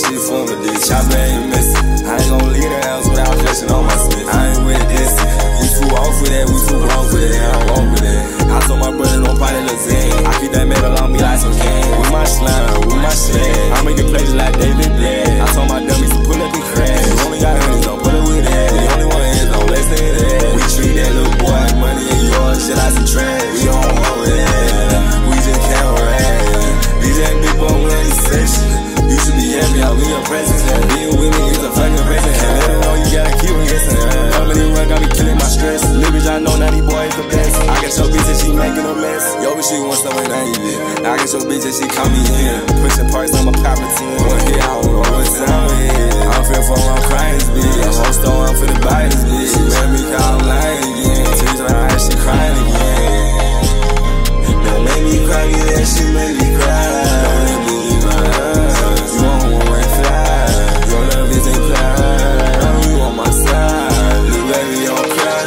shit for me, this chopper ain't missing. I ain't gon' leave the house without flashing on my Smith. I ain't with this. We too off with that, we too wrong for that. I don't walk with that. I told my brother don't party lasagna. I keep that metal on me like some can. With my slime, with my slang. I make it plays like David Black. I told my dummies to pull up and crash. You only got honeys, don't pull it with that. The only one is don't listen to that. We treat that little boy like money in yours, shit like some trash. We don't want with that. We just can't rap. DJ Big Boy when he session. You should be happy, I'll be your presence. Being with me is a fucking present. Can't let them know you gotta keep on guessing. How many run got me killing my stress? Little bitch, I know NaniiBoii is the best. I got your bitch and she making a mess. Yo, but she wants something I ain't it. I got your bitch and she call me in. Pushing parts on my proper team. One hit, I don't know what time it is. I'm feeling for I'm crying this bitch. I'm whole store, I'm finna buy this bitch. She made me call lying again. Tears in her eyes, she crying again. Don't make me cry, yeah, she made me cry. Don't let me leave my eyes. You won't want to fly. Your love isn't cloud. You on my side. Little baby, don't cry.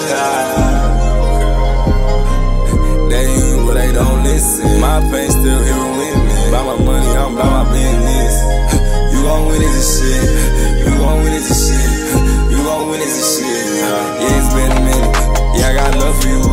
They hear but they don't listen. My pain still here with me. By my money, I'm by my business. You gon' win this shit. You gon' win this shit. You gon' win this shit. Yeah, it's been a minute. Yeah, I got love for you.